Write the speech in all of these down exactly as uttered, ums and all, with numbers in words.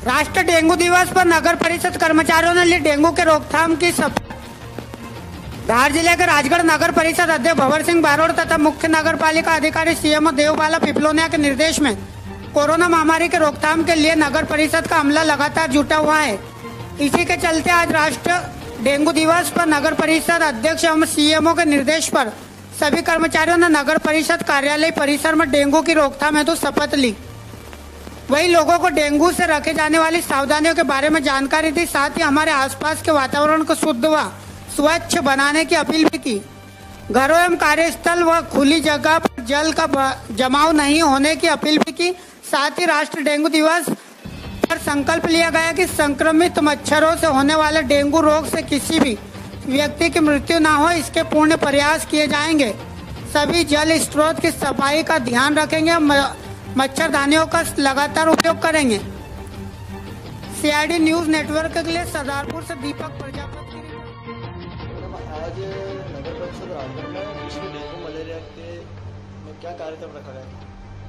राष्ट्रीय डेंगू दिवस पर नगर परिषद कर्मचारियों ने ली डेंगू के रोकथाम की शपथ। धार जिले के राजगढ़ नगर परिषद अध्यक्ष भंवर सिंह बारोड़ तथा मुख्य नगर पालिका अधिकारी सीएमओ देवबाला पिपलोनिया के निर्देश में कोरोना महामारी के रोकथाम के लिए नगर परिषद का अमला लगातार जुटा हुआ है। इसी के चलते आज राष्ट्रीय डेंगू दिवस पर नगर परिषद अध्यक्ष एवं सीएमओ के निर्देश पर सभी कर्मचारियों ने नगर परिषद कार्यालय परिसर में डेंगू की रोकथाम हेतु शपथ ली। वही लोगों को डेंगू से रखे जाने वाली सावधानियों के बारे में जानकारी दी। साथ ही हमारे आसपास के वातावरण को शुद्ध व स्वच्छ बनाने की अपील भी की। घरों एवं कार्यस्थल व खुली जगह पर जल का जमाव नहीं होने की अपील भी की। साथ ही राष्ट्रीय डेंगू दिवस पर संकल्प लिया गया कि संक्रमित मच्छरों से होने वाले डेंगू रोग से किसी भी व्यक्ति की मृत्यु न हो, इसके पूर्ण प्रयास किए जाएंगे। सभी जल स्रोत की सफाई का ध्यान रखेंगे, मच्छरदानियों का लगातार उपयोग करेंगे। सीआईडी न्यूज नेटवर्क के लिए सरदारपुर से दीपक प्रजापति की रिपोर्ट। आज नगर परिषद राजगढ़ में विश्व डेंगू मलेरिया के में क्या कार्यक्रम रखा गया?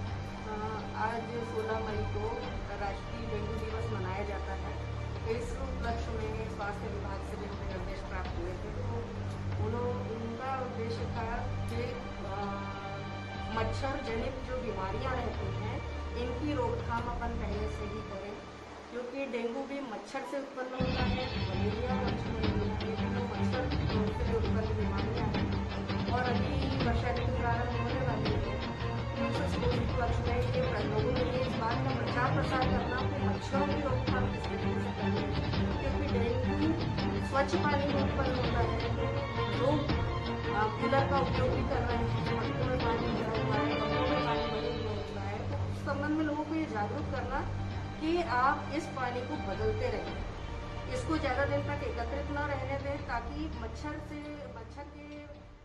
आज सोलह मई को राष्ट्रीय डेंगू दिवस मनाया जाता है। इस उपलक्ष्य में स्वास्थ्य विभाग से भी निर्देश प्राप्त हुए थे, तो उन्होंने उनका उद्देश्य था कि मच्छर जनित जो बीमारियां रहती हैं इनकी रोकथाम अपन पहले से ही करें, क्योंकि डेंगू भी मच्छर से उत्पन्न होता है, मलेरिया मच्छर से उत्पन्न बीमारियां हैं। और अभी वर्षा ऋतु प्रारंभ होने वाली है, उपलक्ष्य में के लोगों के लिए इस बात का प्रचार प्रसार करना कि मच्छरों की रोकथाम किस तरीके से करनी है, क्योंकि डेंगू स्वच्छ पानी में उत्पन्न होता है। लोग कूलर का उपयोग भी कर रहे हैं, मटकों में पानी भरा हुआ है, कमरों में पानी भरे हुए होता है। तो उस संबंध में लोगों को ये जागरूक करना कि आप इस पानी को बदलते रहें, इसको ज़्यादा दिन तक एकत्रित न रहने दें, ताकि मच्छर से मच्छर के